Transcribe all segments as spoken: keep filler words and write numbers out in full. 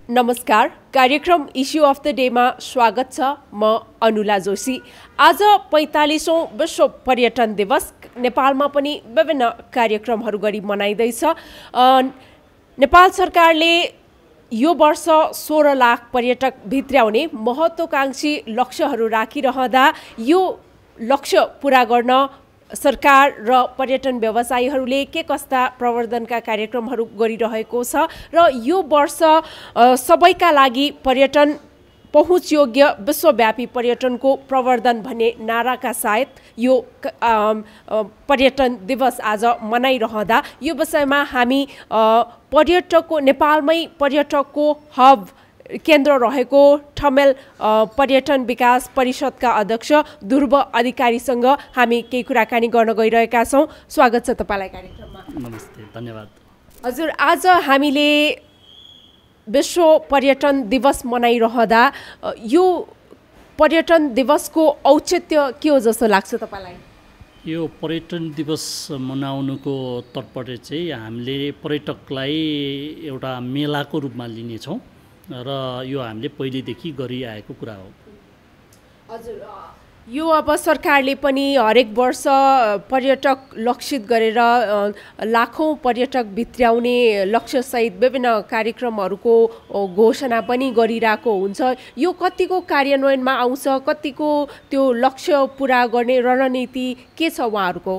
नमस्कार, कार्यक्रम issue of the day में स्वागत छ। म अनुला जोशी। आज पैंतालीसौं विश्व पर्यटन दिवस नेपालमा पनि विभिन्न कार्यक्रमहरू गरी मनाइँदैछ। नेपाल सरकारले यो वर्ष सोह्र लाख पर्यटक भित्र्याउने महत्त्वकांक्षी लक्ष्यहरू राखिरहँदा यो लक्ष्य पूरा गर्न सरकार र पर्यटन व्यवसायीहरूले के कस्ता प्रवर्धनका कार्यक्रमहरू गरिरहेको छ र यो वर्ष सबैका लागि पर्यटन पहुँचयोग्य विश्वव्यापी पर्यटनको प्रवर्धन भन्ने नाराका साथ यो पर्यटन दिवस आज मनाइरहँदा यो विषयमा हामी पर्यटकको नेपालमै पर्यटकको हब केन्द्र रहेको ठमेल पर्यटन विकास परिषदका अध्यक्ष ध्रुव अधिकारीसँग हामी केही कुराकानी गर्न गइरहेका छौँ। स्वागत छ तपाईँलाई कार्यक्रममा। नमस्ते, धन्यवाद। हजुर, आज हामीले विश्व पर्यटन दिवस मनाइरहँदा यो पर्यटन दिवसको औचित्य के हो जस्तो लाग्छ तपाईँलाई? यो पर्यटन दिवस मनाउनुको तर्फबाट चाहिँ हामीले पर्यटकलाई एउटा मेलाको रूपमा लिनेछौँ र यो हामीले पहिलेदेखि गरिआएको कुरा हो। हजुर, यो अब सरकारले पनि हरेक वर्ष पर्यटक लक्षित गरेर लाखौँ पर्यटक भित्र्याउने लक्ष्यसहित विभिन्न कार्यक्रमहरूको घोषणा पनि गरिरहेको हुन्छ। यो कतिको कार्यान्वयनमा आउँछ, कतिको त्यो लक्ष्य पुरा गर्ने रणनीति के छ उहाँहरूको?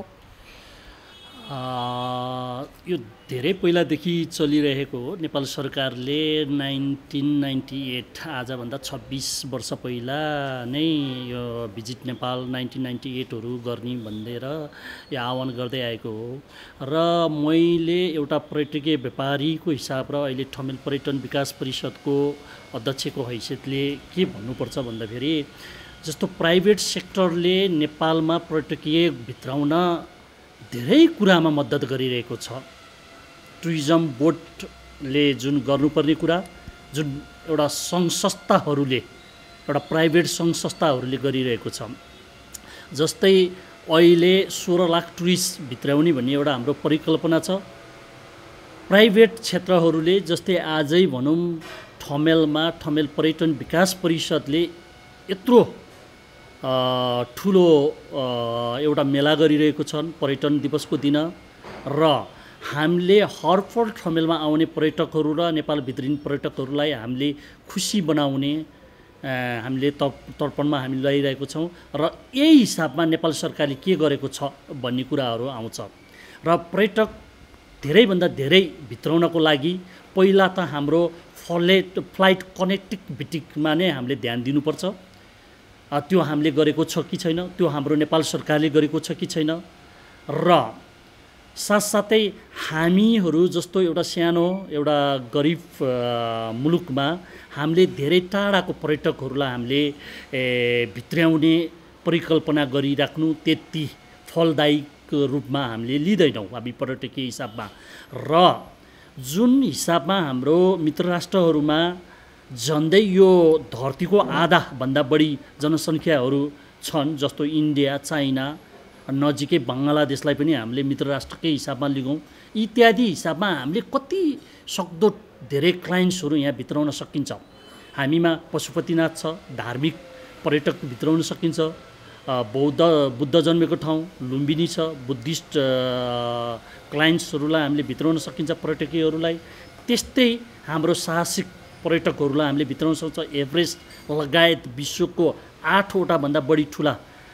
यो धेरै पहिलादेखि चलिरहेको हो। नेपाल सरकारले नाइन्टिन नाइन्टी एट आजभन्दा छब्बिस वर्ष पहिला नै यो भिजिट नेपाल नाइन्टिन नाइन्टी एटहरू गर्ने भनेर यो आह्वान गर्दै आएको हो र मैले एउटा पर्यटकीय व्यापारीको हिसाब र अहिले ठमेल पर्यटन विकास परिषदको अध्यक्षको हैसियतले के भन्नुपर्छ भन्दाखेरि, जस्तो प्राइभेट सेक्टरले नेपालमा पर्यटकीय भित्राउन धेरै कुरामा मद्दत गरिरहेको छ। टुरिज्म बोर्डले जुन गर्नुपर्ने कुरा, जुन एउटा सङ्घ संस्थाहरूले एउटा प्राइभेट सङ्घ संस्थाहरूले गरिरहेको छ। जस्तै अहिले सोह्र लाख टुरिस्ट भित्राउने भन्ने एउटा हाम्रो परिकल्पना छ। प्राइभेट क्षेत्रहरूले जस्तै आजै भनौँ ठमेलमा ठमेल पर्यटन विकास परिषदले यत्रो ठुलो एउटा मेला गरिरहेको छन् पर्यटन दिवसको दिन र हामीले हरपल ठमेलमा आउने पर्यटकहरू र नेपाल भित्रिने पर्यटकहरूलाई हामीले खुसी बनाउने हामीले तर्पणमा हामी ल्याइरहेको छौँ र यही हिसाबमा नेपाल सरकारले के गरेको छ भन्ने कुराहरू आउँछ। र पर्यटक धेरैभन्दा धेरै भित्राउनको लागि पहिला त हाम्रो फ्लाइट फ्लाइट कनेक्टिभिटीमा नै हामीले ध्यान दिनुपर्छ। त्यो हामीले गरेको छ कि छैन, त्यो हाम्रो नेपाल सरकारले गरेको छ कि छैन। र साथसाथै हामीहरू जस्तो एउटा सानो एउटा गरिब मुलुकमा हामीले धेरै टाढाको पर्यटकहरूलाई हामीले भित्र्याउने परिकल्पना गरिराख्नु त्यति फलदायक रूपमा हामीले लिँदैनौँ हामी पर्यटकीय हिसाबमा। र जुन हिसाबमा हाम्रो मित्र राष्ट्रहरूमा झन्डै यो धरतीको आधाभन्दा बढी जनसङ्ख्याहरू छन्, जस्तो इन्डिया, चाइना, नजिकै बङ्गलादेशलाई पनि हामीले मित्र राष्ट्रकै हिसाबमा लिगौँ, इत्यादि हिसाबमा हामीले कति सक्दो धेरै क्लाइन्ट्सहरू यहाँ भित्राउन सकिन्छ। हामीमा पशुपतिनाथ छ, धार्मिक पर्यटक भित्राउन सकिन्छ। बौद्ध बुद्ध जन्मेको ठाउँ लुम्बिनी छ, बुद्धिस्ट क्लाइन्ट्सहरूलाई हामीले भित्राउन सकिन्छ पर्यटकीयहरूलाई। त्यस्तै हाम्रो साहसिक पर्यटकहरूलाई हामीले भित्राउन सक्छ। एभरेस्ट लगायत विश्वको आठवटा भन्दा बढी ठुला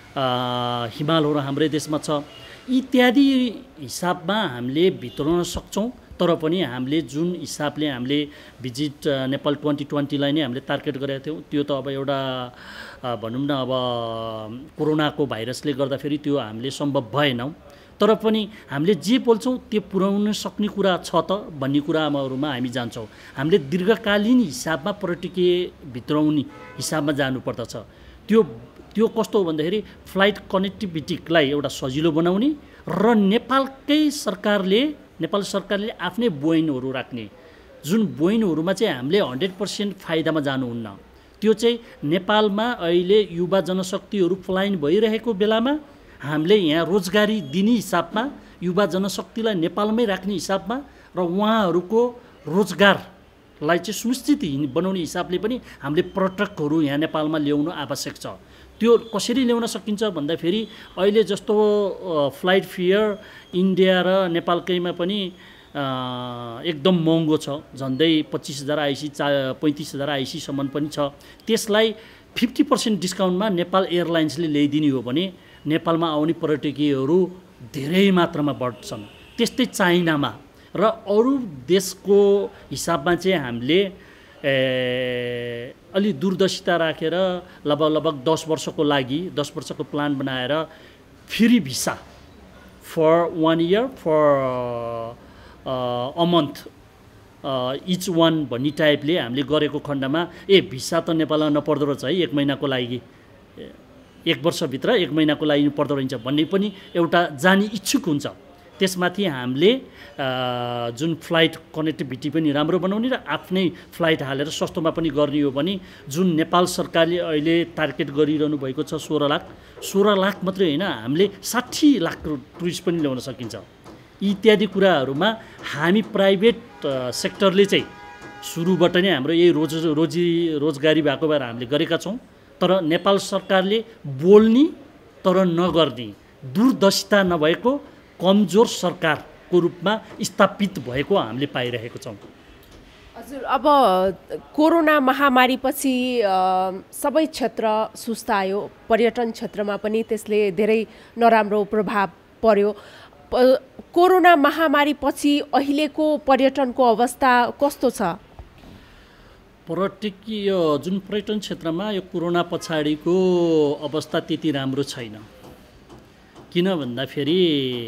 हिमालहरू हाम्रै देशमा छ। इत्यादि हिसाबमा हामीले भित्राउन सक्छौँ। तर पनि हामीले जुन हिसाबले हामीले भिजिट नेपाल ट्वेन्टी ट्वेन्टीलाई नै हामीले टार्गेट गरेका थियौँ, त्यो त अब एउटा भनौँ न अब कोरोनाको भाइरसले गर्दाखेरि त्यो हामीले सम्भव भएनौँ। तर पनि हामीले जे बोल्छौँ त्यो पुर्याउन सक्ने कुरा छ त भन्ने कुराहरूमा हामी जान्छौँ। हामीले दीर्घकालीन हिसाबमा पर्यटकीय भित्राउने हिसाबमा जानुपर्दछ। त्यो त्यो कस्तो हो भन्दाखेरि फ्लाइट कनेक्टिभिटीलाई एउटा सजिलो बनाउने र नेपालकै सरकारले नेपाल सरकारले आफ्नै बोइनहरू राख्ने, जुन बोइनहरूमा चाहिँ हामीले हन्ड्रेड पर्सेन्ट फाइदामा जानुहुन्न। त्यो चाहिँ नेपालमा अहिले युवा जनशक्तिहरू पलायन भइरहेको बेलामा हामीले यहाँ रोजगारी दिने हिसाबमा युवा जनशक्तिलाई नेपालमै राख्ने हिसाबमा र उहाँहरूको रोजगार लाई चाहिँ सुनिश्चित बनाउने हिसाबले पनि हामीले पर्यटकहरू यहाँ नेपालमा ल्याउनु आवश्यक छ। त्यो कसरी ल्याउन सकिन्छ भन्दाखेरि अहिले जस्तो फ्लाइट फेयर इन्डिया र नेपालकैमा पनि एकदम महँगो छ, झन्डै पच्चिस हजार आइसी चा पैँतिस हजार आइसीसम्म पनि छ। त्यसलाई फिफ्टी पर्सेन्ट डिस्काउन्टमा नेपाल एयरलाइन्सले ल्याइदिने हो भने नेपालमा आउने पर्यटकीयहरू धेरै मात्रामा बढ्छन्। त्यस्तै चाइनामा र अरू देशको हिसाबमा चाहिँ हामीले अलि दूरदर्शिता राखेर लगभग लगभग दस वर्षको लागि दस वर्षको प्लान बनाएर free visa for one year for a month each one भन्ने टाइपले हामीले गरेको खण्डमा ए भिसा त नेपालमा नपर्दो रहेछ है, एक महिनाको लागि एक वर्षभित्र एक महिनाको लागि पर्दो रहन्छ भन्ने पनि एउटा जाने इच्छुक हुन्छ। त्यसमाथि हामीले जुन फ्लाइट कनेक्टिभिटी पनि राम्रो बनाउने र आफ्नै फ्लाइट हालेर सस्तोमा पनि गर्ने हो भने जुन नेपाल सरकारले अहिले टार्गेट गरिरहनु भएको छ सोह्र लाख सोह्र लाख मात्रै होइन, हामीले साठी लाख टुरिस्ट पनि ल्याउन सकिन्छ। इत्यादि कुराहरूमा हामी प्राइभेट सेक्टरले चाहिँ सुरुबाट नै हाम्रो यही रोज रोजी रोजगारी भएको भएर हामीले गरेका छौँ। तर नेपाल सरकारले बोल्ने तर नगर्ने, दूरदर्शिता नभएको कमजोर सरकारको रूपमा स्थापित भएको हामीले पाइरहेको छौँ। हजुर, अब कोरोना महामारीपछि सबै क्षेत्र सुस्तायो, पर्यटन क्षेत्रमा पनि त्यसले धेरै नराम्रो प्रभाव पर्यो। कोरोना महामारीपछि अहिलेको पर्यटनको अवस्था कस्तो छ? पर्यटकीय जुन पर्यटन क्षेत्रमा यो कोरोना पछाडिको अवस्था त्यति राम्रो छैन। किन भन्दाखेरि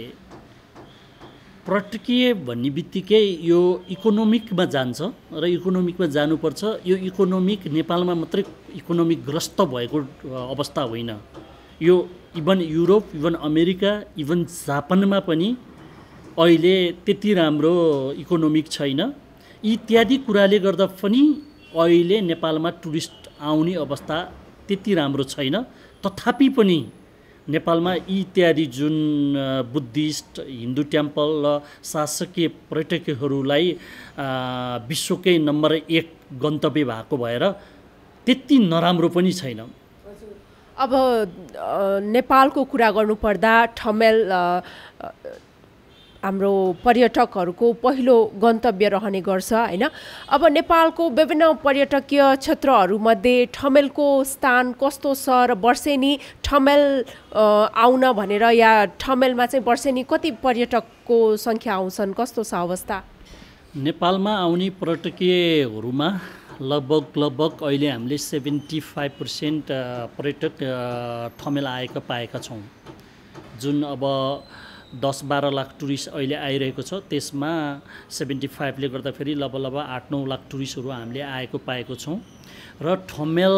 पर्यटकीय भन्ने बित्तिकै यो इकोनोमिकमा जान्छ र इकोनोमिकमा जानुपर्छ। यो इकोनोमिक नेपालमा मात्रै इकोनोमिक ग्रस्त भएको अवस्था होइन, यो even Europe, even America, even जापानमा पनि अहिले त्यति राम्रो इकोनोमिक छैन। इत्यादि कुराले गर्दा पनि अहिले नेपालमा टुरिस्ट आउने अवस्था त्यति राम्रो छैन। तथापि पनि नेपालमा इत्यादि जुन बुद्धिस्ट, हिन्दू टेम्पल र शासकीय पर्यटकहरूलाई विश्वकै नम्बर एक गन्तव्य भएको भएर त्यति नराम्रो पनि छैन। अब नेपालको कुरा गर्नुपर्दा ठमेल हाम्रो पर्यटकहरूको पहिलो गन्तव्य रहने गर्छ हैन। अब नेपालको विभिन्न पर्यटकीय क्षेत्रहरूमध्ये ठमेलको स्थान कस्तो छ र वर्षेनी ठमेल आउन भनेर या ठमेलमा चाहिँ वर्षेनी कति पर्यटकको सङ्ख्या आउँछन्, कस्तो छ अवस्था? नेपालमा आउने पर्यटकीयहरूमा लगभग लगभग अहिले हामीले सेभेन्टी फाइभ पर्सेन्ट पर्यटक ठमेल आएका पाएका छौँ। जुन अब दस बाह्र लाख टुरिस्ट अहिले आइरहेको छ, त्यसमा सेभेन्टी फाइभले गर्दाखेरि लगभग लगभग आठ नौ लाख टुरिस्टहरू हामीले आएको पाएको छौँ। र ठमेल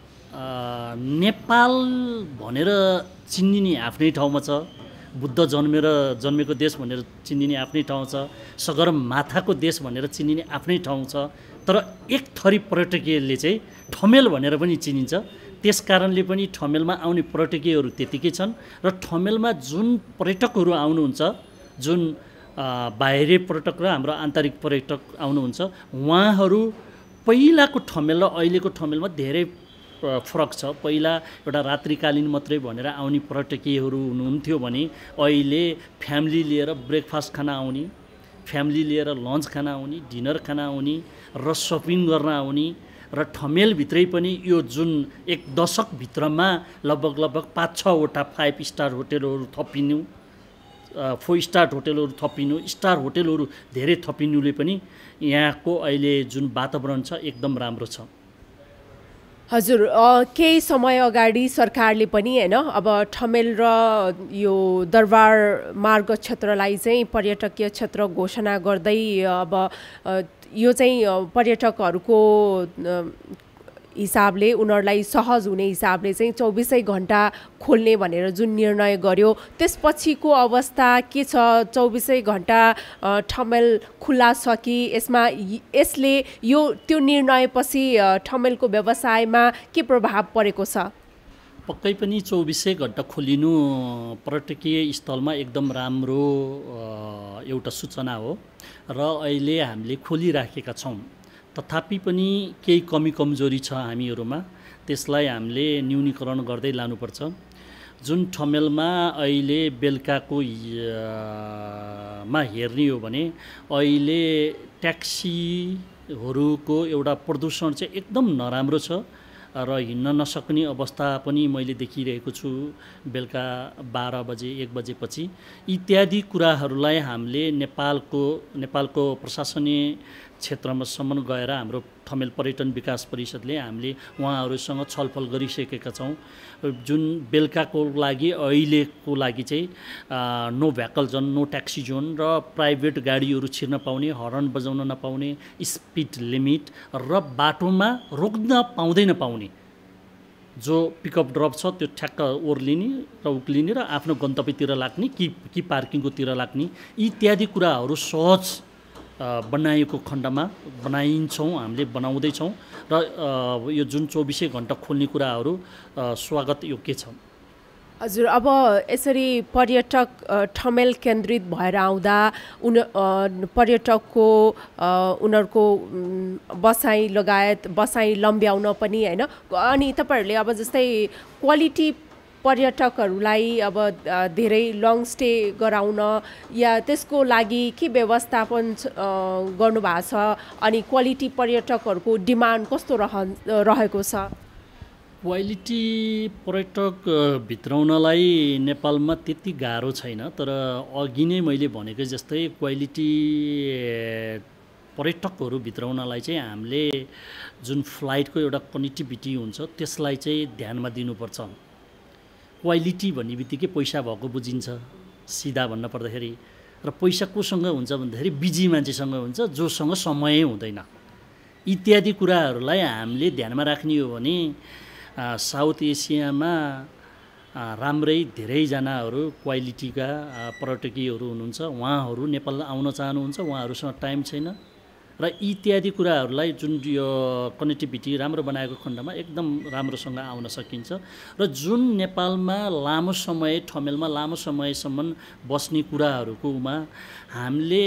नेपाल भनेर चिनिने आफ्नै ठाउँमा छ, बुद्ध जन्मेर जन्मेको देश भनेर चिनिने आफ्नै ठाउँ छ, सगरमाथाको देश भनेर चिनिने आफ्नै ठाउँ छ। तर एक थरी पर्यटकीयले चाहिँ ठमेल भनेर पनि चिनिन्छ। त्यस कारणले पनि ठमेलमा आउने पर्यटकीयहरू त्यतिकै छन् र ठमेलमा जुन पर्यटकहरू आउनुहुन्छ, जुन बाहिरी पर्यटक र हाम्रो आन्तरिक पर्यटक आउनुहुन्छ, उहाँहरू पहिलाको ठमेल र अहिलेको ठमेलमा धेरै फरक छ। पहिला एउटा रात्रिकालीन मात्रै भनेर आउने पर्यटकीयहरू हुनुहुन्थ्यो भने अहिले फ्यामिली लिएर ब्रेकफास्ट खान आउने, फ्यामिली लिएर लन्च खान आउने, डिनर खान आउने र सपिङ गर्न आउने र ठमेलभित्रै पनि यो जुन एक दशकभित्रमा लगभग लगभग पाँच छवटा फाइभ स्टार होटेलहरू थपिनु, फोर स्टार होटेलहरू थपिनु, स्टार होटेलहरू धेरै थपिनुले पनि यहाँको अहिले जुन वातावरण छ एकदम राम्रो छ। हजुर, केही समय अगाडि सरकारले पनि हैन अब ठमेल र यो दरबार मार्ग क्षेत्रलाई चाहिँ पर्यटकीय क्षेत्र घोषणा गर्दै अब यो चाहिँ पर्यटकहरूको हिसाबले उनीहरूलाई सहज हुने हिसाबले चाहिँ चौबिसै घन्टा खोल्ने भनेर जुन निर्णय गर्यो, त्यसपछिको अवस्था के छ? चौबिसै घन्टा ठमेल खुल्ला छ कि यसमा यसले यो त्यो निर्णयपछि ठमेलको व्यवसायमा के प्रभाव परेको छ? पक्कै पनि चौबिसै घन्टा खोलिनु पर्यटकीय स्थलमा एकदम राम्रो एउटा सूचना हो र अहिले हामीले खोलिराखेका छौँ। तथापि पनि केही कमी कमजोरी छ हामीहरूमा, त्यसलाई हामीले न्यूनीकरण गर्दै लानुपर्छ। जुन ठमेलमा अहिले बेलुकाको मा हेर्ने हो भने अहिले ट्याक्सीहरूको एउटा प्रदूषण चाहिँ एकदम नराम्रो छ र हिँड्न नसक्ने अवस्था पनि मैले देखिरहेको छु बेलुका बाह्र बजे एक बजेपछि। इत्यादि कुराहरूलाई हामीले नेपालको नेपालको प्रशासनीय क्षेत्रमा सम्म गएर हाम्रो ठमेल पर्यटन विकास परिषदले हामीले उहाँहरूसँग छलफल गरिसकेका छौँ। जुन बेलुकाको लागि अहिलेको लागि चाहिँ no vehicle zone, no taxi zone र प्राइभेट गाडीहरू छिर्न पाउने, हर्न बजाउन नपाउने, स्पिड लिमिट र बाटोमा रोक्न पाउँदै नपाउने जो पिकअप ड्रप छ त्यो ठ्याक्क ओर्लिने र उक्लिने र आफ्नो गन्तव्यतिर लाग्ने कि कि पार्किङकोतिर लाग्ने इत्यादि कुराहरू सहज बनाइएको खण्डमा बनाइन्छौँ, हामीले बनाउँदैछौँ र यो जुन चौबिसै घन्टा खोल्ने कुराहरू स्वागत योग्य छ। हजुर, अब यसरी पर्यटक ठमेल केन्द्रित भएर आउँदा उन पर्यटकको उनीहरूको बसाइ लगायत बसाइ लम्ब्याउन पनि होइन, अनि तपाईँहरूले अब जस्तै क्वालिटी पर्यटकहरूलाई अब धेरै लङ स्टे गराउन या त्यसको लागि के व्यवस्थापन गर्नुभएको छ, अनि क्वालिटी पर्यटकहरूको डिमान्ड कस्तो रह रहेको छ? क्वालिटी पर्यटक भित्राउनलाई नेपालमा त्यति गाह्रो छैन, तर अघि नै मैले भनेको जस्तै क्वालिटी पर्यटकहरू भित्राउनलाई चाहिँ हामीले जुन फ्लाइटको एउटा कनेक्टिभिटी हुन्छ त्यसलाई चाहिँ ध्यानमा दिनुपर्छ। क्वालिटी भन्ने बित्तिकै पैसा भएको बुझिन्छ सिधा भन्न पर्दाखेरि, र पैसा कोसँग हुन्छ भन्दाखेरि बिजी मान्छेसँग हुन्छ जोसँग समय हुँदैन। इत्यादि कुराहरूलाई हामीले ध्यानमा राख्ने हो भने साउथ एसियामा राम्रै धेरैजनाहरू क्वालिटीका पर्यटकीयहरू हुनुहुन्छ, उहाँहरू नेपाल आउन चाहनुहुन्छ, उहाँहरूसँग टाइम छैन र इत्यादि कुराहरूलाई जुन यो कनेक्टिभिटी राम्रो बनाएको खण्डमा एकदम राम्रोसँग आउन सकिन्छ। र जुन नेपालमा लामो समय ठमेलमा लामो समयसम्म बस्ने कुराहरूकोमा हामीले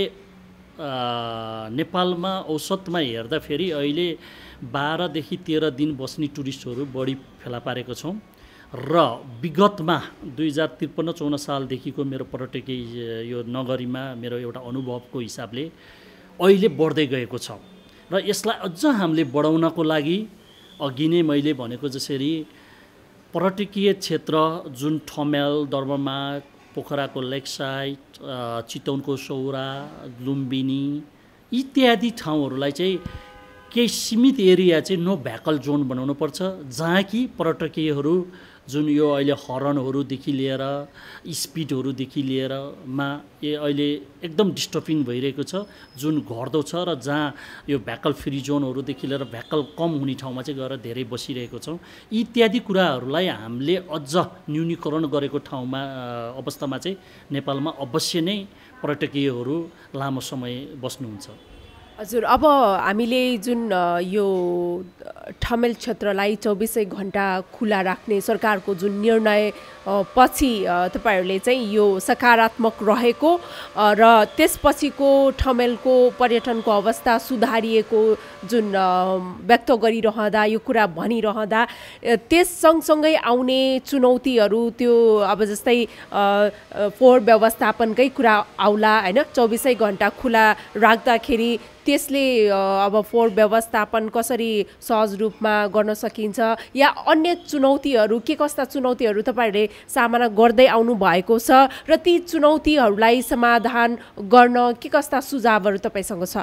नेपालमा औसतमा हेर्दाखेरि अहिले बाह्रदेखि तेह्र दिन बस्ने टुरिस्टहरू बढी फेला पारेको छौँ र विगतमा दुई हजार त्रिपन्न चौन्न सालदेखिको मेरो पर्यटकीय यो नगरीमा मेरो एउटा अनुभवको हिसाबले अहिले बढ्दै गएको छ र यसलाई अझ हामीले बढाउनको लागि अघि नै मैले भनेको जसरी पर्यटकीय क्षेत्र जुन ठमेल, दरबारमाग, पोखराको लेक साइड, चितवनको सौरा, लुम्बिनी इत्यादि ठाउँहरूलाई चाहिँ केही सीमित एरिया चाहिँ नो भेकल जोन बनाउनु पर्छ, जहाँ कि पर्यटकीयहरू जुन यो अहिले हर्नहरूदेखि लिएर स्पिडहरूदेखि लिएर मा ए अहिले एकदम डिस्टर्बिङ भइरहेको छ, जुन घट्दो छ र जहाँ यो भेकल फ्री जोनहरूदेखि लिएर भेकल कम हुने ठाउँमा चाहिँ गएर धेरै बसिरहेको छौँ। इत्यादि कुराहरूलाई हामीले अझ न्यूनीकरण गरेको ठाउँमा अवस्थामा चाहिँ नेपालमा अवश्य नै पर्यटकीयहरू लामो समय बस्नुहुन्छ। हजुर, अब हामीले जुन यो ठमेल क्षेत्रलाई चौबिसै घन्टा खुला राख्ने सरकारको जुन निर्णय पछि तपाईँहरूले चाहिँ यो सकारात्मक रहेको र त्यसपछिको ठमेलको पर्यटनको अवस्था सुधारिएको जुन व्यक्त गरिरहँदा यो कुरा भनिरहँदा त्यस सँगसँगै आउने चुनौतीहरू त्यो अब जस्तै फोहोर व्यवस्थापनकै कुरा आउला होइन, चौबिसै घन्टा खुला राख्दाखेरि त्यसले अब फोहोर व्यवस्थापन कसरी सहज रूपमा गर्न सकिन्छ या अन्य चुनौतीहरू के कस्ता चुनौतीहरू तपाईँहरूले सामना गर्दै आउनु भएको छ र ती चुनौतीहरूलाई समाधान गर्न के कस्ता सुझावहरू तपाईँसँग छ?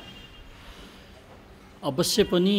अवश्य पनि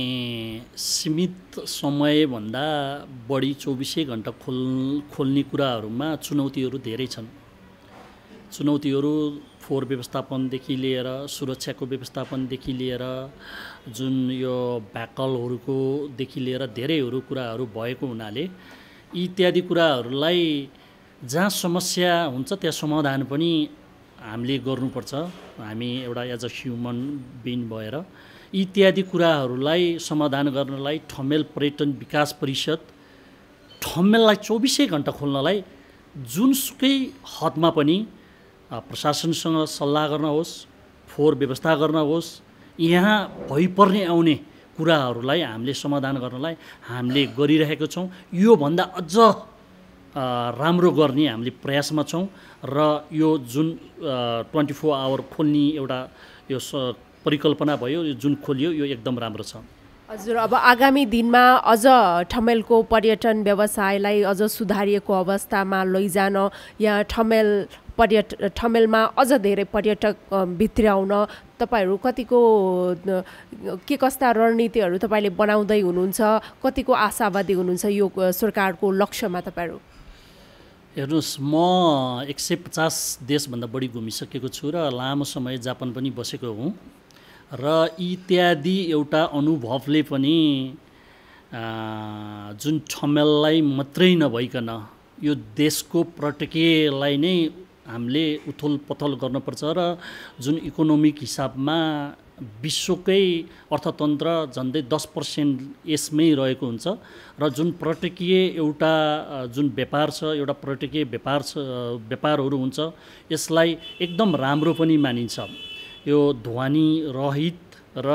सीमित समयभन्दा बढी चौबिसै घन्टा खोल खोल्ने कुराहरूमा चुनौतीहरू धेरै छन्। चुनौतीहरू फोहोर व्यवस्थापनदेखि लिएर सुरक्षाको व्यवस्थापनदेखि लिएर जुन यो भेकलहरूको देखि लिएर धेरैहरू कुराहरू भएको हुनाले इत्यादि कुराहरूलाई जहाँ समस्या हुन्छ त्यहाँ समाधान पनि हामीले गर्नुपर्छ। हामी एउटा एज अ ह्युमन बिङ भएर इत्यादि कुराहरूलाई समाधान गर्नलाई ठमेल पर्यटन विकास परिषद ठमेललाई चौबिसै घन्टा खोल्नलाई जुनसुकै हदमा पनि प्रशासनसँग सल्लाह गर्न होस्, फोहोर व्यवस्था गर्न होस्, यहाँ भइपर्ने आउने कुराहरूलाई हामीले समाधान गर्नलाई हामीले गरिरहेको छौँ। योभन्दा अझ राम्रो गर्ने हामीले प्रयासमा छौँ र यो जुन ट्वेन्टी फोर आवर खोल्ने एउटा यो परिकल्पना भयो, यो जुन खोलियो यो एकदम राम्रो छ। हजुर, अब आगामी दिनमा अझ ठमेलको पर्यटन व्यवसायलाई अझ सुधारिएको अवस्थामा लैजान या ठमेल पर्यट ठमेलमा अझ धेरै पर्यटक भित्र्याउन तपाईँहरू कतिको के कस्ता रणनीतिहरू तपाईँले बनाउँदै हुनुहुन्छ, कतिको आशावादी हुनुहुन्छ यो सरकारको लक्ष्यमा तपाईँहरू? हेर्नुहोस्, म एक सय पचास देशभन्दा बढी घुमिसकेको छु र लामो समय जापान पनि बसेको हुँ र इत्यादि एउटा अनुभवले पनि जुन ठमेललाई मात्रै नभइकन यो देशको पर्यटकीयलाई नै हामीले उथल पथल गर्नुपर्छ र जुन इकोनोमिक हिसाबमा विश्वकै अर्थतन्त्र झन्डै दस पर्सेन्ट यसमै रहेको हुन्छ र जुन पर्यटकीय एउटा जुन व्यापार छ, एउटा पर्यटकीय व्यापार छ, व्यापारहरू हुन्छ, यसलाई एकदम राम्रो पनि मानिन्छ। यो ध्वनि रहित र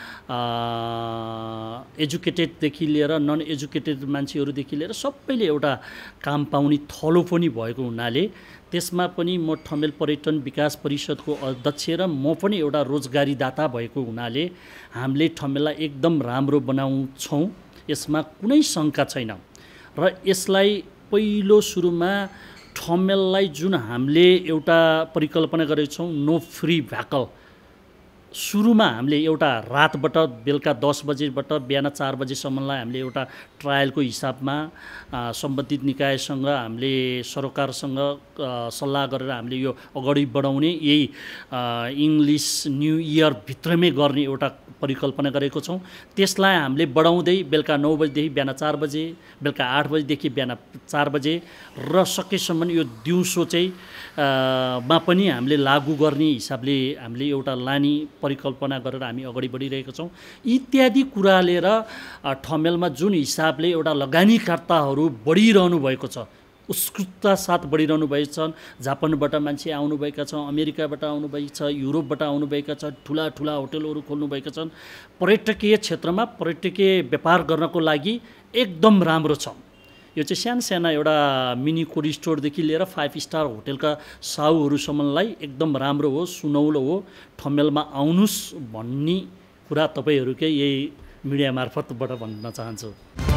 एजुकेटेडदेखि लिएर नन एजुकेटेड मान्छेहरूदेखि लिएर सबैले एउटा काम पाउने थलो पनि भएको हुनाले त्यसमा पनि म ठमेल पर्यटन विकास परिषदको अध्यक्ष र म पनि एउटा रोजगारीदाता भएको हुनाले हामीले ठमेललाई एकदम राम्रो बनाउँछौँ, यसमा कुनै शङ्का छैन। र यसलाई पहिलो सुरुमा ठमेललाई जुन हामीले एउटा परिकल्पना गरेका छौँ, नो फ्री भ्याकल, सुरुमा हामीले एउटा रातबाट बेलुका दस बजेबाट बिहान चार बजेसम्मलाई हामीले एउटा ट्रायलको हिसाबमा सम्बन्धित निकायसँग हामीले सरकारसँग सल्लाह गरेर हामीले यो अगाडि बढाउने, यही इङ्ग्लिस न्यू इयर भित्रमै गर्ने एउटा परिकल्पना गरेको छौँ। त्यसलाई हामीले बढाउँदै बेलुका नौ बजेदेखि बिहान चार बजे, बेलुका आठ बजेदेखि बिहान चार बजे र सकेसम्म यो दिउँसो चाहिँ मा पनि हामीले लागू गर्ने हिसाबले हामीले एउटा लाने परिकल्पना गरेर हामी अगाडि बढिरहेका छौँ। इत्यादि कुराले र ठमेलमा जुन हिसाबले एउटा लगानीकर्ताहरू बढिरहनु भएको छ, उत्सुकता साथ बढिरहनु भएको छन्, जापानबाट मान्छे आउनुभएका छन्, अमेरिकाबाट आउनुभएको छ, युरोपबाट आउनुभएका छन्, ठुला ठुला होटलहरू खोल्नुभएका छन्। पर्यटकीय क्षेत्रमा पर्यटकीय व्यापार गर्नको लागि एकदम राम्रो छ। यो चाहिँ सानो सानो एउटा मिनी कोल्ड स्टोरदेखि लिएर फाइभ स्टार होटेलका साउहरूसम्मलाई एकदम राम्रो हो, सुनौलो हो। ठमेलमा आउनुहोस् भन्ने कुरा तपाईँहरूकै यही मिडिया मार्फतबाट भन्न चाहन्छु।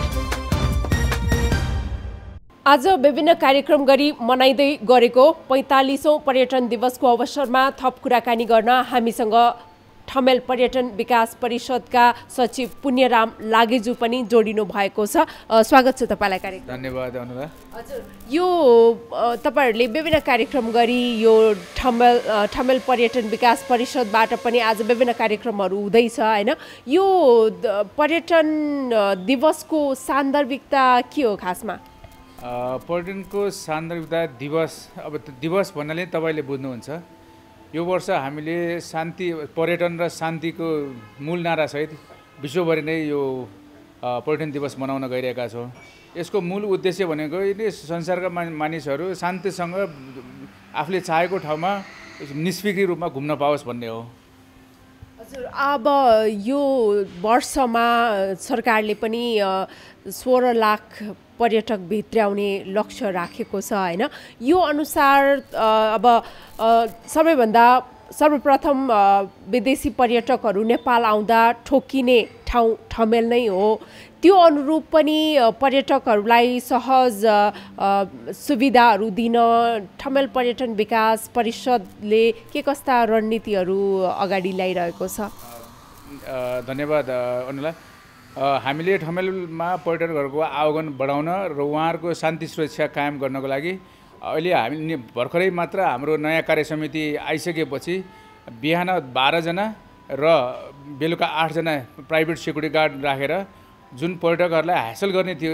आज विभिन्न कार्यक्रम गरी मनाइँदै गरेको पैँतालिसौँ पर्यटन दिवसको अवसरमा थप कुराकानी गर्न हामीसँग ठमेल पर्यटन विकास परिषदका सचिव पुण्यराम लागेजु पनि जोडिनु भएको छ। स्वागत छ तपाईँलाई कार्यक्रम। धन्यवाद अनुला। हजुर, यो तपाईँहरूले विभिन्न कार्यक्रम गरी यो ठमेल ठमेल पर्यटन विकास परिषदबाट पनि आज विभिन्न कार्यक्रमहरू हुँदैछ होइन? यो पर्यटन दिवसको सान्दर्भिकता के हो खासमा? पर्यटनको सान्दर्भिकता दिवस, अब दिवस भन्नाले तपाईँले बुझ्नुहुन्छ, यो वर्ष हामीले शान्ति पर्यटन र शान्तिको मूल नारासहित विश्वभरि नै यो पर्यटन दिवस मनाउन गइरहेका छौँ। यसको मूल उद्देश्य भनेको संसारका मानिसहरू शान्तिसँग आफूले चाहेको ठाउँमा निष्फिक्री रूपमा घुम्न पाओस् भन्ने हो। हजुर, अब यो वर्षमा सरकारले पनि सोह्र लाख पर्यटक भित्र्याउने लक्ष्य राखेको छ होइन? यो अनुसार अब सबैभन्दा सर्वप्रथम विदेशी पर्यटकहरू नेपाल आउँदा ठोकिने ठाउँ ठमेल नै हो। त्यो अनुरूप पनि पर्यटकहरूलाई सहज सुविधाहरू दिन ठमेल पर्यटन विकास परिषदले के कस्ता रणनीतिहरू अगाडि ल्याइरहेको छ? धन्यवाद अनुला। हामीले ठमेलमा पर्यटकहरूको आवागमन बढाउन र उहाँहरूको शान्ति सुरक्षा कायम गर्नको लागि अहिले हामी भर्खरै मात्र हाम्रो नयाँ कार्य समिति आइसकेपछि बिहान बाह्रजना र बेलुका आठजना प्राइभेट सेक्युरिटी गार्ड राखेर जुन पर्यटकहरूलाई ह्यासल गर्ने थियो,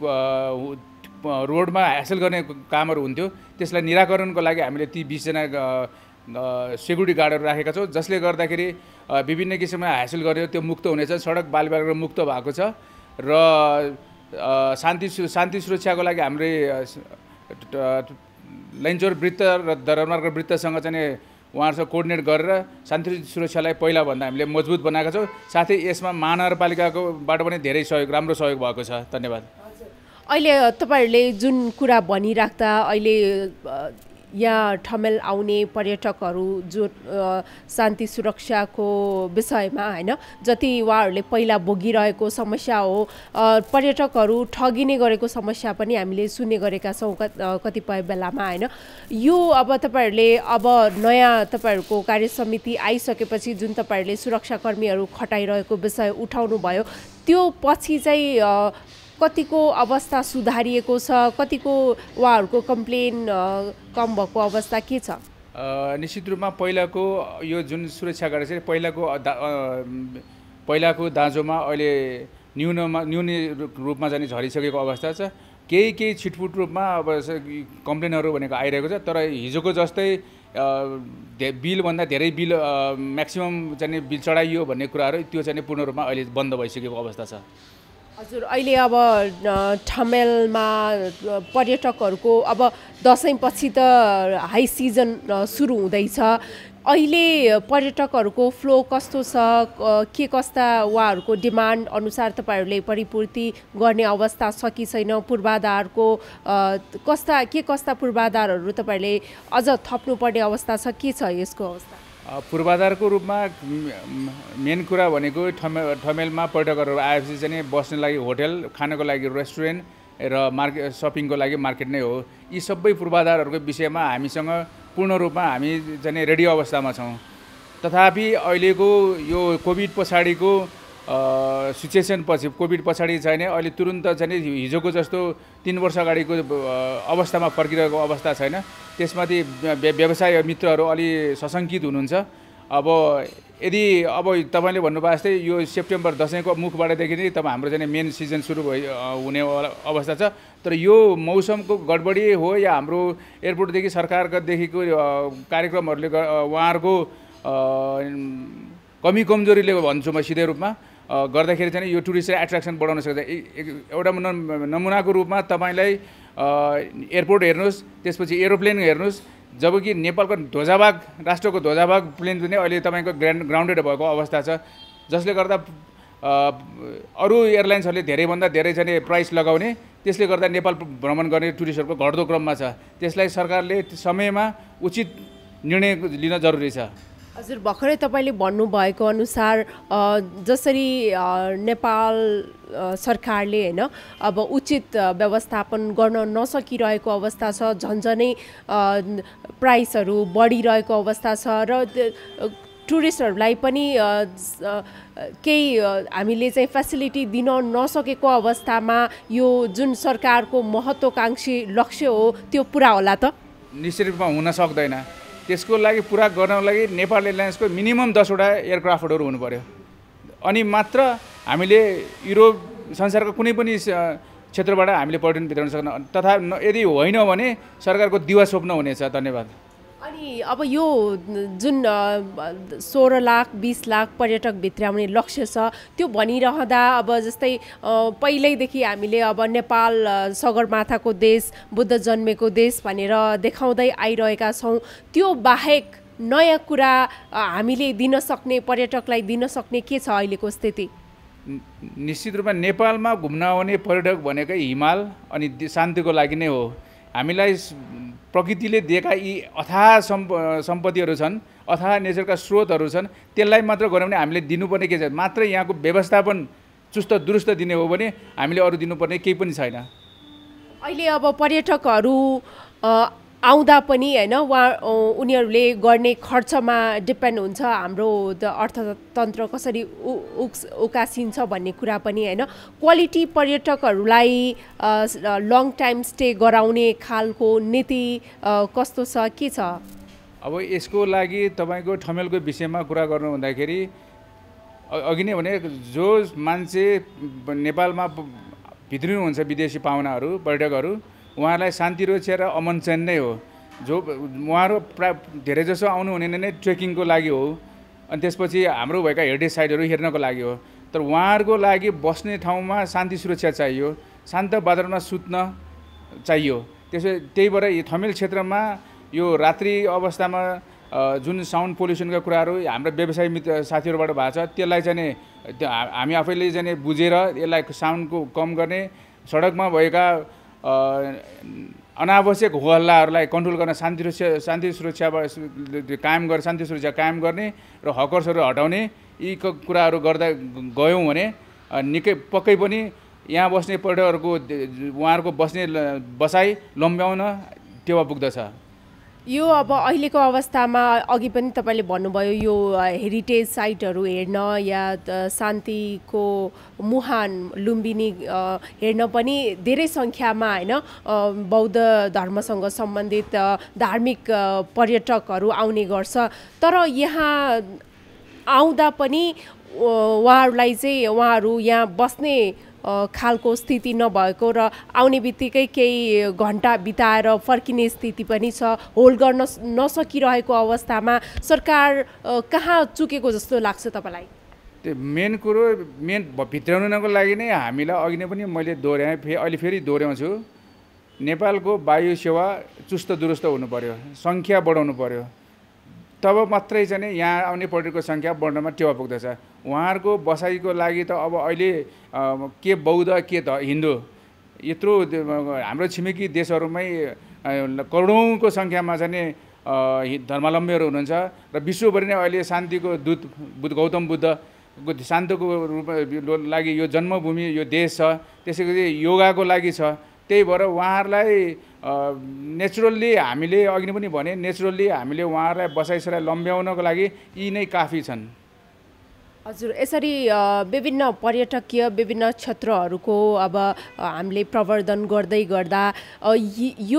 रोडमा ह्यासल गर्ने कामहरू हुन्थ्यो, त्यसलाई निराकरणको लागि हामीले ती बिसजना सेक्युरिटी गार्डहरू राखेका छौँ, जसले गर्दाखेरि विभिन्न किसिममा ह्यासल गरेर त्यो मुक्त हुनेछ। सडक बालबाल मुक्त भएको छ र शान्ति शान्ति सुरक्षाको लागि हामीले लैनचौर वृत्त र दरबारको वृत्तसँग चाहिँ उहाँहरूसँग कोर्डिनेट गरेर शान्ति सुरक्षालाई पहिलाभन्दा हामीले मजबुत बनाएका छौँ। साथै यसमा महानगरपालिकाकोबाट पनि धेरै सहयोग राम्रो सहयोग भएको छ। धन्यवाद। अहिले तपाईँहरूले जुन कुरा भनिराख्दा अहिले यहाँ ठमेल आउने पर्यटकहरू जो शान्ति सुरक्षाको विषयमा होइन जति उहाँहरूले पहिला भोगिरहेको समस्या हो, पर्यटकहरू ठगिने गरेको समस्या पनि हामीले सुन्ने गरेका छौँ कतिपय बेलामा होइन। यो अब तपाईँहरूले अब नयाँ तपाईँहरूको कार्य समिति आइसकेपछि जुन तपाईँहरूले सुरक्षाकर्मीहरू खटाइरहेको विषय उठाउनु भयो, त्यो पछि चाहिँ कतिको अवस्था सुधारिएको छ, कतिको उहाँहरूको कम्प्लेन कम भएको अवस्था के छ? निश्चित रूपमा पहिलाको यो जुन सुरक्षा गाडी चाहिँ पहिलाको पहिलाको दाँजोमा अहिले न्यूनमा न्यून रूपमा चाहिँ झरिसकेको अवस्था छ। केही केही छिटफुट रूपमा अब कम्प्लेनहरू भनेको आइरहेको छ, तर हिजोको जस्तै बिलभन्दा धेरै बिल म्याक्सिमम चाहिँ बिल चढाइयो भन्ने कुराहरू त्यो चाहिँ पूर्ण रूपमा अहिले बन्द भइसकेको अवस्था छ। हजुर, अहिले अब ठमेलमा पर्यटकहरूको अब दसैँपछि त हाई सिजन सुरु हुँदैछ। अहिले पर्यटकहरूको फ्लो कस्तो छ, के कस्ता उहाँहरूको डिमान्ड अनुसार तपाईँहरूले परिपूर्ति गर्ने अवस्था छ कि छैन? पूर्वाधारको कस्ता के कस्ता पूर्वाधारहरू तपाईँहरूले अझ थप्नुपर्ने अवस्था छ, के छ यसको अवस्था? पूर्वाधारको रूपमा मेन कुरा भनेको ठमे ठमेलमा पर्यटकहरू आएपछि चाहिँ बस्ने लागि होटल, खानको लागि रेस्टुरेन्ट र मार्केट सपिङको लागि मार्केट नै हो। यी सबै पूर्वाधारहरूको विषयमा हामीसँग पूर्ण रूपमा हामी चाहिँ रेडी अवस्थामा छौँ। तथापि अहिलेको यो कोभिड पछाडिको सिचुएसन पछि कोभिड पछाडि चाहिँ अहिले तुरुन्त चाहिँ हिजोको जस्तो तीन वर्ष अगाडिको अवस्थामा फर्किरहेको अवस्था छैन। त्यसमाथि व्यवसाय मित्रहरू अलि सशङ्कित हुनुहुन्छ। अब यदि अब तपाईँले भन्नुभयो जस्तै यो सेप्टेम्बर दसैँको मुखबाटदेखि नै तपाईँ हाम्रो चाहिँ मेन सिजन सुरु भइ हुने अवस्था छ। तर यो मौसमको गडबडी हो या हाम्रो एयरपोर्टदेखि सरकारदेखिको कार्यक्रमहरूले उहाँहरूको कमी कमजोरीले भन्छु म सिधै रूपमा गर्दाखेरि चाहिँ यो टुरिस्टलाई एट्र्याक्सन बढाउन सक्छ। एउटा नमुनाको रूपमा तपाईँलाई एयरपोर्ट हेर्नुहोस्, त्यसपछि एरोप्लेन हेर्नुहोस्, जबकि नेपालको ध्वजाभाग राष्ट्रको ध्वजाभाग प्लेन पनि अहिले तपाईँको ग्रान्ड ग्राउन्डेड भएको अवस्था छ, जसले गर्दा अरू एयरलाइन्सहरूले धेरैभन्दा धेरै चाहिँ प्राइस लगाउने, त्यसले गर्दा नेपाल भ्रमण गर्ने टुरिस्टहरूको घट्दो क्रममा छ। त्यसलाई सरकारले समयमा उचित निर्णय लिन जरुरी छ। हजुर, भर्खरै तपाईँले भन्नुभएको अनुसार जसरी नेपाल सरकारले होइन अब उचित व्यवस्थापन गर्न नसकिरहेको अवस्था छ, झन्झनै प्राइसहरू बढिरहेको अवस्था छ र टुरिस्टहरूलाई पनि केही हामीले चाहिँ फेसिलिटी दिन नसकेको अवस्थामा यो जुन सरकारको महत्त्वकाङ्क्षी लक्ष्य हो त्यो पुरा होला त? निश्चित रूपमा हुन सक्दैन। त्यसको लागि पुरा गर्नको लागि नेपाल एयरलाइन्सको मिनिमम दसवटा एयरक्राफ्टहरू हुनु पर्यो, अनि मात्र हामीले युरोप संसारको कुनै पनि क्षेत्रबाट हामीले पर्यटन भित्राउन सक्न। तथा यदि होइन भने सरकारको दिवा स्वप्न हुनेछ। धन्यवाद। अनि अब यो जुन सोह्र लाख बिस लाख पर्यटक भित्राउने लक्ष्य छ त्यो भनिरहँदा अब जस्तै पहिल्यैदेखि हामीले अब नेपाल सगरमाथाको देश, बुद्ध जन्मेको देश भनेर देखाउँदै आइरहेका छौँ। त्यो बाहेक नयाँ कुरा हामीले दिन सक्ने, पर्यटकलाई दिन सक्ने के छ अहिलेको स्थिति? निश्चित रूपमा नेपालमा घुम्न आउने पर्यटक भनेकै हिमाल अनि शान्तिको लागि नै हो। हामीलाई प्रकृतिले दिएका यी अथाह सम्प सम्पत्तिहरू छन्, अथाह नेचरका स्रोतहरू छन्, त्यसलाई मात्र गऱ्यो भने हामीले दिनुपर्ने के छ? मात्र यहाँको व्यवस्थापन चुस्त दुरुस्त दिने हो भने हामीले अरू दिनुपर्ने केही पनि छैन। अहिले अब पर्यटकहरू आउँदा पनि होइन उहाँ उनीहरूले गर्ने खर्चमा डिपेन्ड हुन्छ हाम्रो अर्थतन्त्र कसरी उकासिन्छ भन्ने कुरा पनि होइन। क्वालिटी पर्यटकहरूलाई लङ टाइम स्टे गराउने खालको नीति कस्तो छ, के छ? अब यसको लागि तपाईँको ठमेलको विषयमा कुरा गर्नु भन्दाखेरि अघि नै भने जो मान्छे नेपालमा भित्रिनुहुन्छ विदेशी पाहुनाहरू पर्यटकहरू उहाँहरूलाई शान्ति सुरक्षा र अमन चैन नै हो। जो उहाँहरू प्रा धेरैजसो आउनुहुने नै ट्रेकिङको लागि हो, अनि त्यसपछि हाम्रो भएका हेरिटेज साइटहरू हेर्नको लागि हो। तर उहाँहरूको लागि बस्ने ठाउँमा शान्ति सुरक्षा चाहियो, शान्त वातावरणमा सुत्न चाहियो। त्यसो त्यही भएर यो ठमेल क्षेत्रमा यो रात्रि अवस्थामा जुन साउन्ड पोल्युसनका कुराहरू हाम्रो व्यवसायी मित्र साथीहरूबाट भएको छ त्यसलाई चाहिँ हामी आफैले चाहिँ बुझेर यसलाई साउन्डको कम गर्ने, सडकमा भएका अनावश्यक होहल्लाहरूलाई कन्ट्रोल गर्न, शान्ति सुरक्षा शान्ति सुरक्षा कायम गर्ने शान्ति सुरक्षा कायम गर्ने र हकर्सहरू हटाउने यी कुराहरू गर्दा गयौँ भने निकै पक्कै पनि यहाँ बस्ने पर्यटकहरूको उहाँहरूको बस्ने बसाइ लम्ब्याउन टेवा पुग्दछ। यो अब अहिलेको अवस्थामा अघि पनि तपाईँले भन्नुभयो यो हेरिटेज साइटहरू हेर्न या शान्तिको मुहान लुम्बिनी हेर्न पनि धेरै सङ्ख्यामा होइन बौद्ध धर्मसँग सम्बन्धित धार्मिक पर्यटकहरू आउने गर्छ। तर यहाँ आउँदा पनि उहाँहरूलाई चाहिँ उहाँहरू यहाँ बस्ने खालको स्थिति नभएको र आउने बित्तिकै केही घन्टा बिताएर फर्किने स्थिति पनि छ। होल्ड गर्न नसकिरहेको अवस्थामा सरकार कहाँ चुकेको जस्तो लाग्छ तपाईँलाई? त्यो मेन कुरो मेन भित्राउनको लागि नै हामीलाई अघि नै पनि मैले दोहोऱ्याएँ, फेरि अहिले फेरि दोहोऱ्याउँछु, नेपालको वायु सेवा चुस्त दुरुस्त हुनु पर्यो, सङ्ख्या बढाउनु पर्यो, तब मात्रै चाहिँ यहाँ आउने पर्यटकको सङ्ख्या बढ्नमा टेवा पुग्दछ। उहाँहरूको बसाइको लागि त अब अहिले के बौद्ध के त हिन्दू यत्रो हाम्रो छिमेकी देशहरूमै करोडौँको सङ्ख्यामा चाहिँ धर्मावलम्बीहरू हुनुहुन्छ र विश्वभरि नै अहिले शान्तिको दूत बुद्ध गौतम बुद्धको शान्तिको रूप लागि यो जन्मभूमि यो देश छ, त्यसै गरी योगाको लागि छ। त्यही भएर उहाँहरूलाई नेचुरल्ली हामीले अघि पनि भने नेचुरल्ली हामीले उहाँहरूलाई बसाइसराई लम्ब्याउनको लागि यी नै काफी छन्। हजुर, यसरी विभिन्न पर्यटकीय विभिन्न क्षेत्रहरूको अब हामीले प्रवर्धन गर्दै गर्दा यो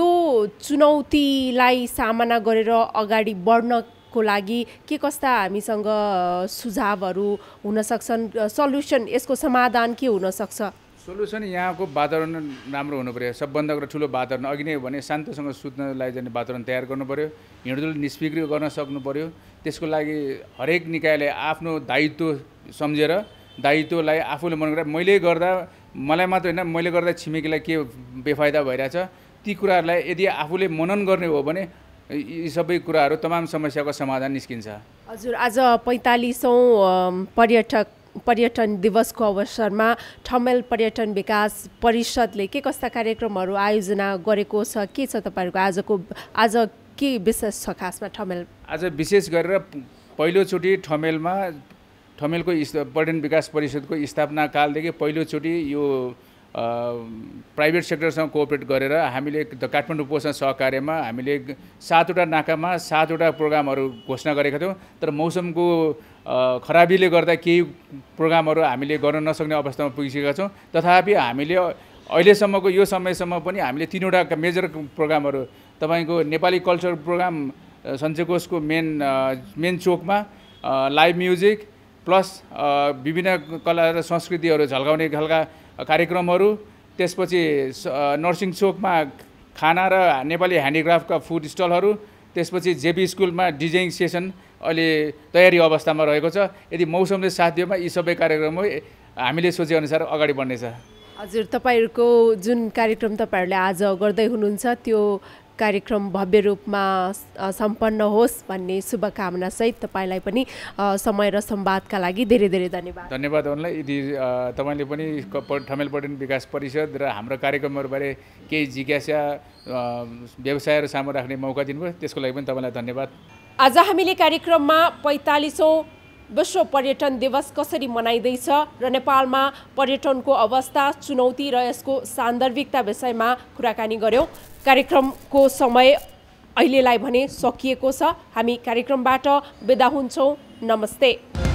चुनौतीलाई सामना गरेर अगाडि बढ्नको लागि के कस्ता हामीसँग सुझावहरू हुन सक्छन्? सल्युसन, यसको समाधान के हुन सक्छ? सोल्युसन यहाँको वातावरण राम्रो हुनु पऱ्यो। सबभन्दा ठुलो वातावरण अघि नै भने शान्तसँग सुत्नलाई जाने वातावरण तयार गर्नु पऱ्यो, हिँडडुल निष्क्रिय गर्न सक्नु पऱ्यो। त्यसको लागि हरेक निकायले आफ्नो दायित्व सम्झेर दायित्वलाई आफूले मन गरेर मैले गर्दा मलाई मात्र होइन मैले गर्दा छिमेकीलाई के बेफाइदा भइरहेछ ती कुराहरूलाई यदि आफूले मनन गर्ने हो भने यी सबै कुराहरू तमाम समस्याको समाधान निस्किन्छ। हजुर, आज पैँतालिसौँ पर्यटक पर्यटन दिवसको अवसरमा ठमेल पर्यटन विकास परिषदले के कस्ता कार्यक्रमहरू आयोजना गरेको छ? के छ तपाईँहरूको आजको आज के विशेष छ खासमा ठमेल? आज विशेष गरेर पहिलोचोटि ठमेलमा ठमेलको पर्यटन विकास परिषदको स्थापना कालदेखि पहिलोचोटि यो प्राइभेट सेक्टरसँग कोअपरेट गरेर हामीले काठमाडौँ पोस्टमा सहकार्यमा हामीले सातवटा नाकामा सातवटा प्रोग्रामहरू घोषणा गरेका थियौँ। तर मौसमको खराबीले गर्दा केही प्रोग्रामहरू हामीले गर्न नसक्ने अवस्थामा पुगिसकेका छौँ। तथापि हामीले अहिलेसम्मको यो समयसम्म पनि हामीले तिनवटा मेजर प्रोग्रामहरू तपाईँको नेपाली कल्चर प्रोग्राम सञ्चयकोषको मेन मेन चोकमा लाइभ म्युजिक प्लस विभिन्न कला र संस्कृतिहरू झल्काउने खालका कार्यक्रमहरू, त्यसपछि नर्सिङ चोकमा खाना र नेपाली ह्यान्डिक्राफ्टका फुड स्टलहरू, त्यसपछि जेबी स्कुलमा डिजाइन सेसन अहिले तयारी अवस्थामा रहेको छ। यदि मौसमले साथ दिएमा यी सबै कार्यक्रम हामीले सोचेअनुसार अगाडि बढ्नेछ। हजुर, तपाईँहरूको जुन कार्यक्रम तपाईँहरूले आज गर्दै हुनुहुन्छ त्यो कार्यक्रम भव्य रूपमा सम्पन्न होस् भन्ने शुभकामना सहित तपाईँलाई पनि समय र संवादका लागि धेरै धेरै धन्यवाद। धन्यवाद उनलाई। यदि तपाईँले पनि ठमेल पर्यटन विकास परिषद र हाम्रो कार्यक्रमहरूबारे केही जिज्ञासा व्यवसायहरू सामु राख्ने मौका दिनुभयो, त्यसको लागि पनि तपाईँलाई धन्यवाद। आज हामीले कार्यक्रममा पैँतालिसौँ विश्व पर्यटन दिवस कसरी मनाइँदैछ र नेपालमा पर्यटनको अवस्था, चुनौती र यसको सान्दर्भिकता विषयमा कुराकानी गऱ्यौँ। कार्यक्रमको समय अहिलेलाई भने सकिएको छ। हामी कार्यक्रमबाट बिदा हुन्छौँ। नमस्ते।